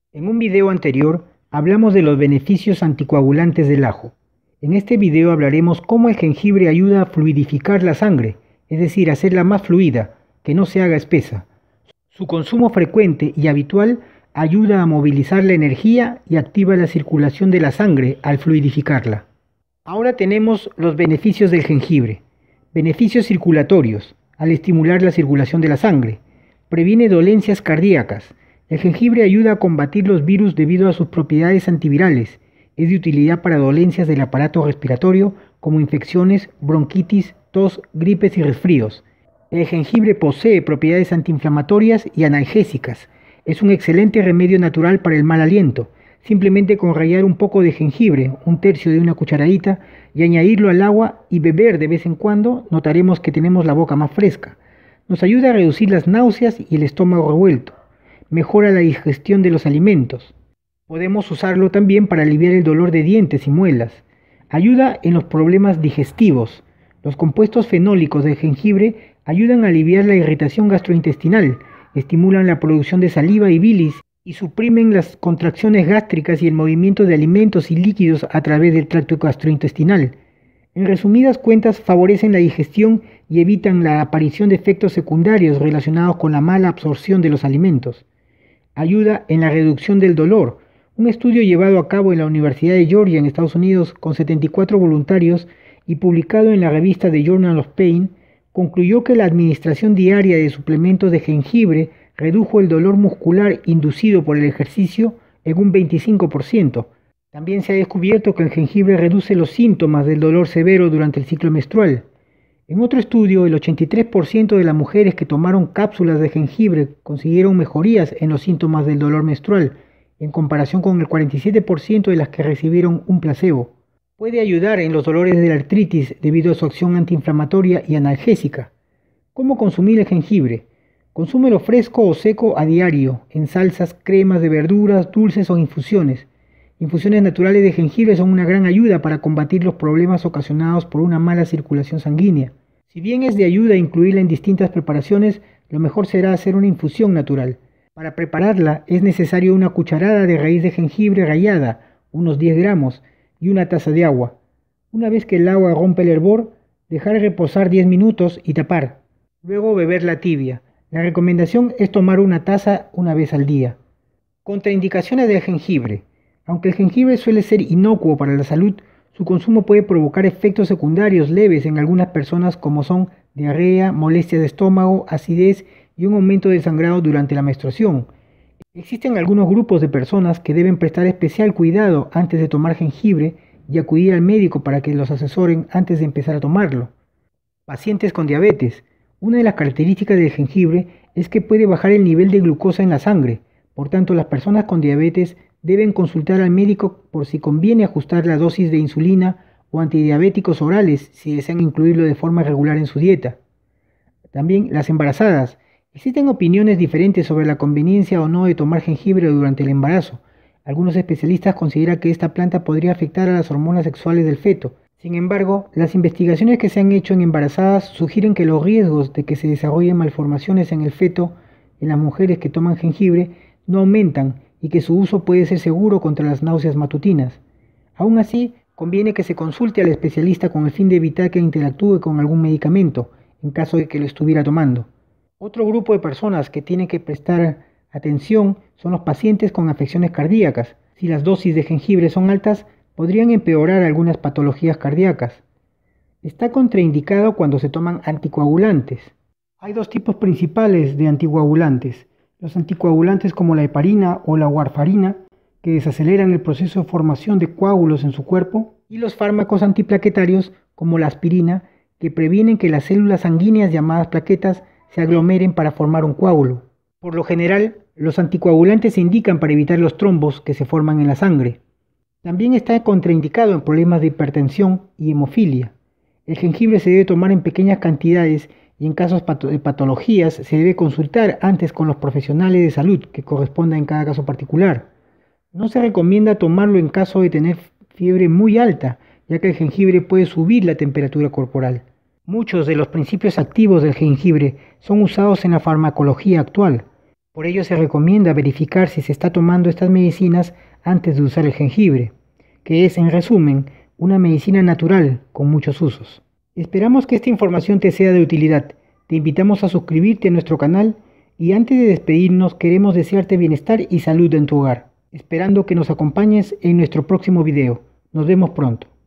En un video anterior hablamos de los beneficios anticoagulantes del ajo. En este video hablaremos cómo el jengibre ayuda a fluidificar la sangre, es decir, hacerla más fluida, que no se haga espesa. Su consumo frecuente y habitual ayuda a movilizar la energía y activa la circulación de la sangre al fluidificarla. Ahora tenemos los beneficios del jengibre. Beneficios circulatorios, al estimular la circulación de la sangre. Previene dolencias cardíacas. El jengibre ayuda a combatir los virus debido a sus propiedades antivirales. Es de utilidad para dolencias del aparato respiratorio como infecciones, bronquitis, tos, gripes y resfríos. El jengibre posee propiedades antiinflamatorias y analgésicas. Es un excelente remedio natural para el mal aliento. Simplemente con rallar un poco de jengibre, un tercio de una cucharadita, y añadirlo al agua y beber de vez en cuando, notaremos que tenemos la boca más fresca. Nos ayuda a reducir las náuseas y el estómago revuelto. Mejora la digestión de los alimentos. Podemos usarlo también para aliviar el dolor de dientes y muelas. Ayuda en los problemas digestivos. Los compuestos fenólicos del jengibre ayudan a aliviar la irritación gastrointestinal, estimulan la producción de saliva y bilis y suprimen las contracciones gástricas y el movimiento de alimentos y líquidos a través del tracto gastrointestinal. En resumidas cuentas, favorecen la digestión y evitan la aparición de efectos secundarios relacionados con la mala absorción de los alimentos. Ayuda en la reducción del dolor. Un estudio llevado a cabo en la Universidad de Georgia en Estados Unidos con 74 voluntarios y publicado en la revista The Journal of Pain concluyó que la administración diaria de suplementos de jengibre redujo el dolor muscular inducido por el ejercicio en un 25%. También se ha descubierto que el jengibre reduce los síntomas del dolor severo durante el ciclo menstrual. En otro estudio, el 83% de las mujeres que tomaron cápsulas de jengibre consiguieron mejorías en los síntomas del dolor menstrual, en comparación con el 47% de las que recibieron un placebo. Puede ayudar en los dolores de la artritis debido a su acción antiinflamatoria y analgésica. ¿Cómo consumir el jengibre? Consúmelo fresco o seco a diario, en salsas, cremas de verduras, dulces o infusiones. Infusiones naturales de jengibre son una gran ayuda para combatir los problemas ocasionados por una mala circulación sanguínea. Si bien es de ayuda incluirla en distintas preparaciones, lo mejor será hacer una infusión natural. Para prepararla es necesario una cucharada de raíz de jengibre rallada, unos 10 gramos, y una taza de agua. Una vez que el agua rompe el hervor, dejar reposar 10 minutos y tapar. Luego beberla tibia. La recomendación es tomar una taza una vez al día. Contraindicaciones del jengibre. Aunque el jengibre suele ser inocuo para la salud, su consumo puede provocar efectos secundarios leves en algunas personas como son diarrea, molestias de estómago, acidez y un aumento del sangrado durante la menstruación. Existen algunos grupos de personas que deben prestar especial cuidado antes de tomar jengibre y acudir al médico para que los asesoren antes de empezar a tomarlo. Pacientes con diabetes. Una de las características del jengibre es que puede bajar el nivel de glucosa en la sangre. Por tanto, las personas con diabetes deben consultar al médico por si conviene ajustar la dosis de insulina o antidiabéticos orales si desean incluirlo de forma regular en su dieta. También las embarazadas. Existen opiniones diferentes sobre la conveniencia o no de tomar jengibre durante el embarazo. Algunos especialistas consideran que esta planta podría afectar a las hormonas sexuales del feto. Sin embargo, las investigaciones que se han hecho en embarazadas sugieren que los riesgos de que se desarrollen malformaciones en el feto en las mujeres que toman jengibre no aumentan y que su uso puede ser seguro contra las náuseas matutinas. Aún así, conviene que se consulte al especialista con el fin de evitar que interactúe con algún medicamento, en caso de que lo estuviera tomando. Otro grupo de personas que tienen que prestar atención son los pacientes con afecciones cardíacas. Si las dosis de jengibre son altas, podrían empeorar algunas patologías cardíacas. Está contraindicado cuando se toman anticoagulantes. Hay dos tipos principales de anticoagulantes. Los anticoagulantes como la heparina o la warfarina, que desaceleran el proceso de formación de coágulos en su cuerpo, y los fármacos antiplaquetarios como la aspirina, que previenen que las células sanguíneas llamadas plaquetas se aglomeren para formar un coágulo. Por lo general, los anticoagulantes se indican para evitar los trombos que se forman en la sangre. También está contraindicado en problemas de hipertensión y hemofilia. El jengibre se debe tomar en pequeñas cantidades y en casos de patologías se debe consultar antes con los profesionales de salud que corresponda en cada caso particular. No se recomienda tomarlo en caso de tener fiebre muy alta, ya que el jengibre puede subir la temperatura corporal. Muchos de los principios activos del jengibre son usados en la farmacología actual. Por ello se recomienda verificar si se está tomando estas medicinas antes de usar el jengibre, que es, en resumen, una medicina natural con muchos usos. Esperamos que esta información te sea de utilidad. Te invitamos a suscribirte a nuestro canal y antes de despedirnos queremos desearte bienestar y salud en tu hogar, esperando que nos acompañes en nuestro próximo video. Nos vemos pronto.